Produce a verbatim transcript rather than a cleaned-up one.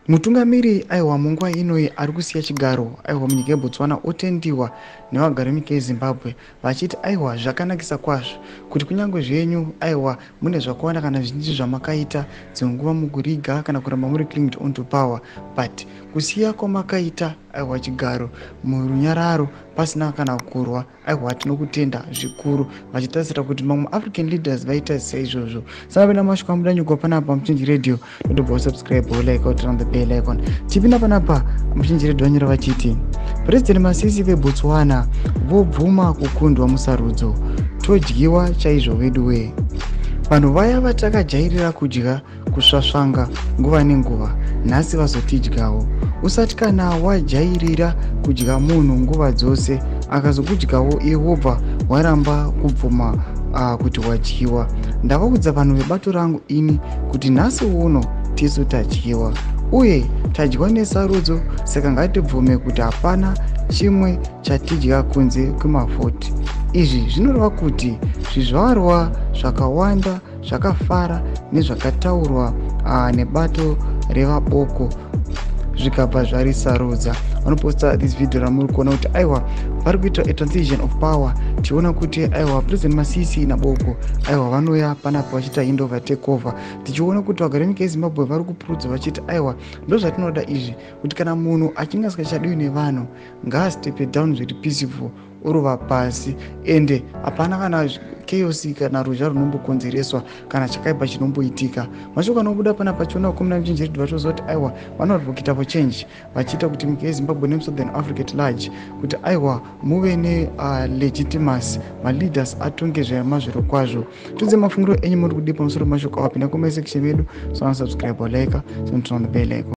Mutungamiri aiwa munguva inoi ari kusiya chigaro aiwa munyika yeBotswana otendiwa nevagari munyika yeZimbabwe vachiti aiwa zvakanakisa kwazvo kuti kunyange zvenyu aiwa mune zvakawanda kana zvizhinji zvamakaita dzimwe nguva mukuriga kana kuramba muri clinged onto power, but kusiya kwamakaita aiwa chigaro murunyararo pasina kana kurwa aiwa tinokutenda zvikuru vachitarisira kuti mamwe African leaders vaita saizvozvo. Saka mashuka mudanyuka panapa Muchinji Radio ndobva subscribe like out on the bell icon. Tipinda panapa Muchinji Radio vanyora vachiti President Masisi veBotswana vobvuma kukundwa musarudzo todyiwa chaizvo vedu we. Vanhu vaya vatakajairira kudya kusvasvanga nguva nenguva nhasi vazotidyawo. Usati kana wajairira kudya munhu nguva dzose akazokudyawo iwe wobva waramba kubvuma uh, kuti wadyiwa. Ndavaudza vanhu vebato rangu ini kuti nhasi uno tisu tadyiwa uye tadyiwa nesarudzo, saka ngatibvume kuti hapana chimwe chatidya kunze kwemavhoti. Izvi zvinoreva kuti zvizvarwa zvakawanda zvakafara nezvakataurwa uh, nebato revaboko zvikabva zvarisarudza. Vanoposta this video ramuri kuona kuti aiwa vari kuita a transition of power. Tiona kuti aiwa President Masisi naboko aiwa vanoya panapa vachiita handover take over. Tichiona kuti vagari munyika yeZimbabwe vari kupurudza vachiti aiwa ndo zvatinoda izvi, kuti kana munhu achinge asikachadiwi nevanhu ngaastepe down zviri peaceful orova pasi, ende hapana kana chaos kana ruzha runombokonzereswa kana chakaipa chinomboitika. Mashoko anobuda panapa chiona kumuna Muchinji Radio vachizoa kuti aiwa vanoda kuita for change vachiita kuti munyika yeZimbabwe nemusouthern Africa at large kuti aiwa muve ne uh, legitimacy, maleaders atonge zvemazviro kwazvo. Tudze mafungiro enyu muri kudipa musoro mashoko awapinda comment section medu, so subscribe or like, so turn on the bell icon.